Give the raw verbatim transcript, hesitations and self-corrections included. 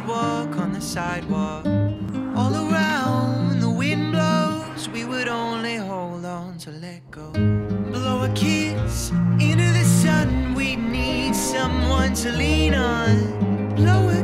walk on the sidewalk. All around the wind blows, we would only hold on to let go. Blow a kiss into the sun, we need someone to lean on. Blow